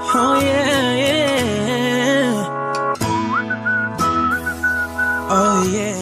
Oh yeah, yeah. Oh yeah.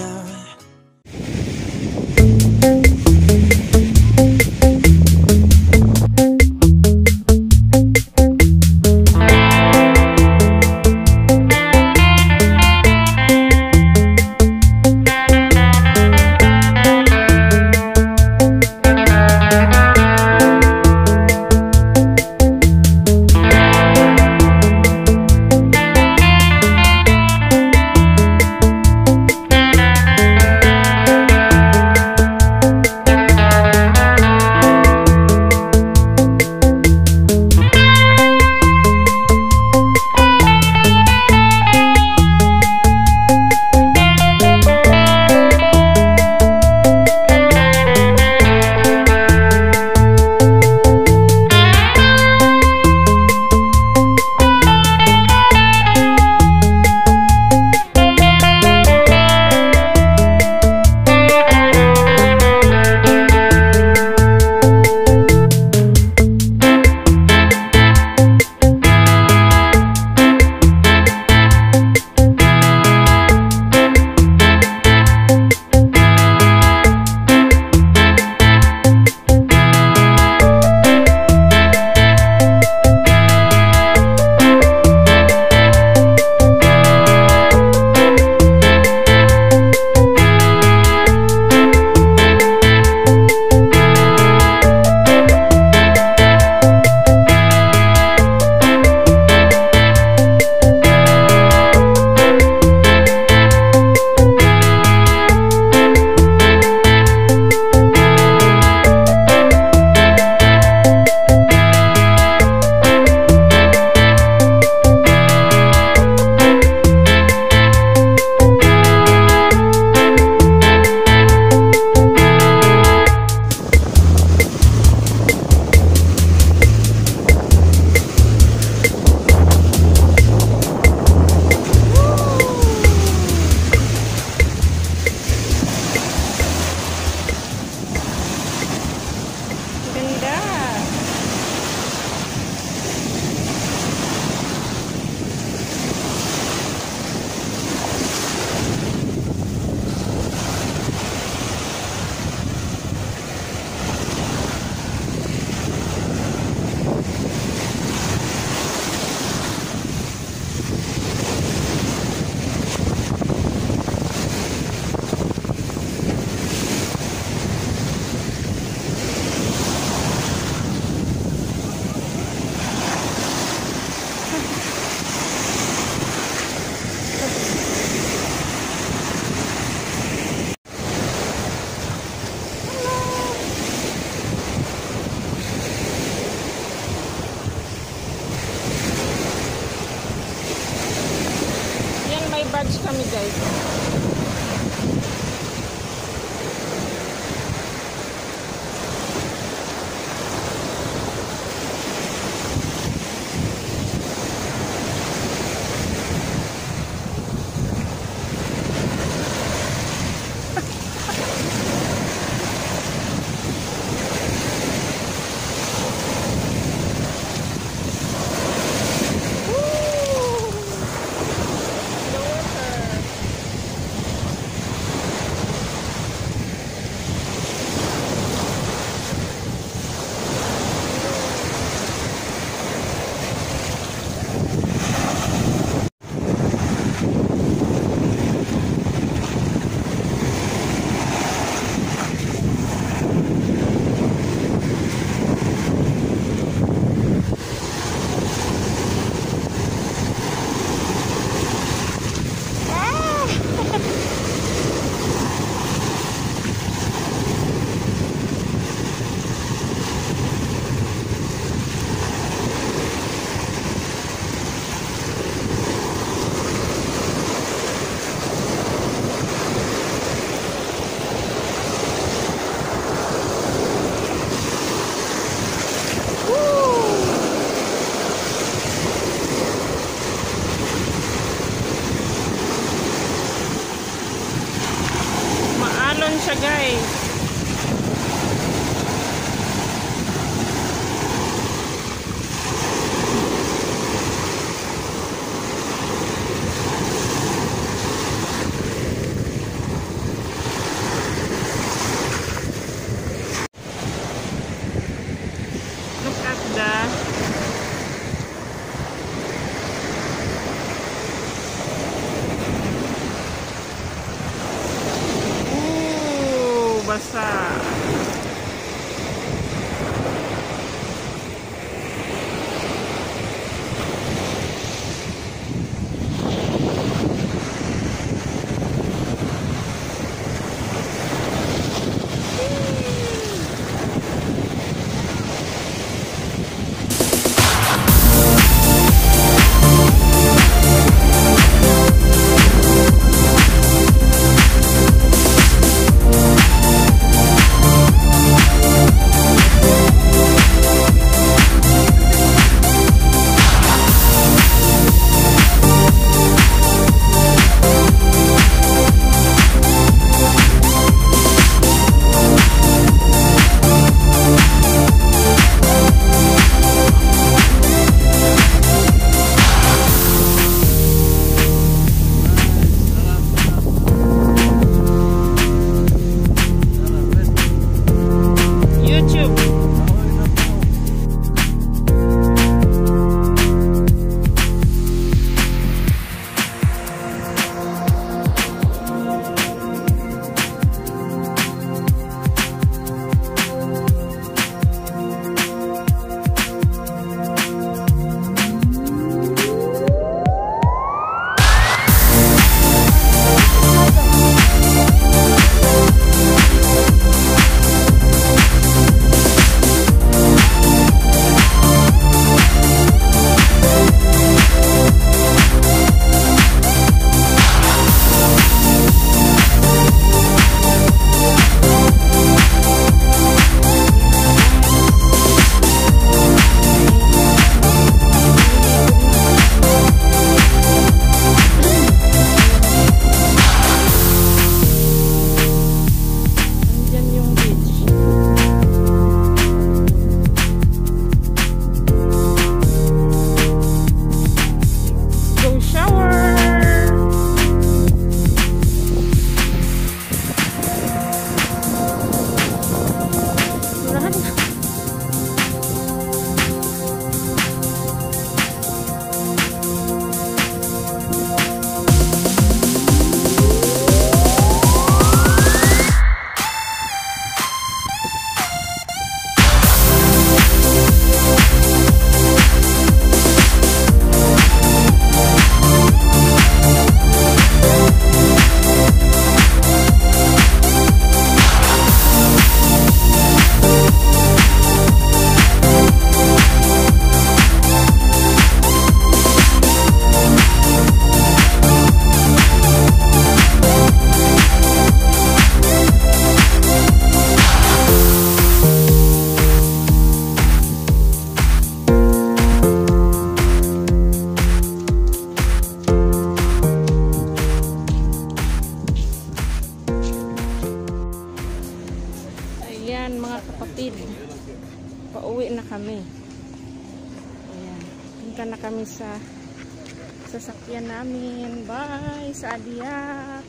kami. Ayan. Punta na kami sa sasakyan namin. Bye, Saadiyat.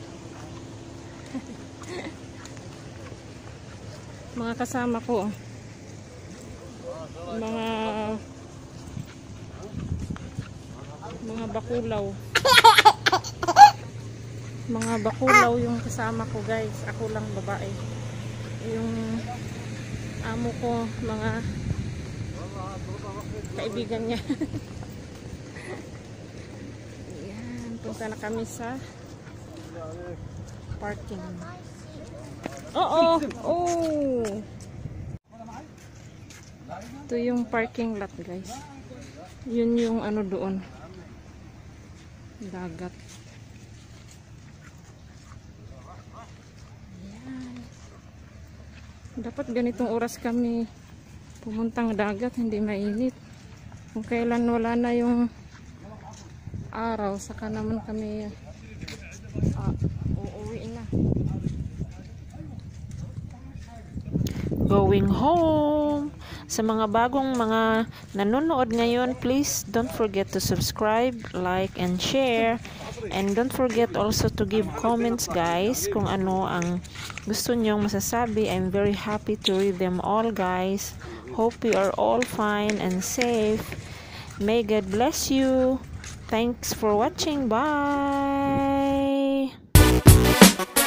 Mga kasama ko. Mga bakulaw. Mga bakulaw yung kasama ko, guys. Ako lang babae. Yung amo ko, mga kaibigan niya. Ayan, punta na kami sa parking. Oh. Ito yung parking lot, guys. Yun yung ano doon. Dagat. Ayan. Dapat ganitong oras kami pumuntang dagat, hindi mainit. Kung kailan wala na yung araw, saka naman kami uuwi na. Going home. Sa mga bagong mga nanonood ngayon, please don't forget to subscribe, like, and share. And don't forget also to give comments, guys, kung ano ang gusto nyong masasabi. I'm very happy to read them all, guys. Hope you are all fine and safe. May God bless you. Thanks for watching. Bye.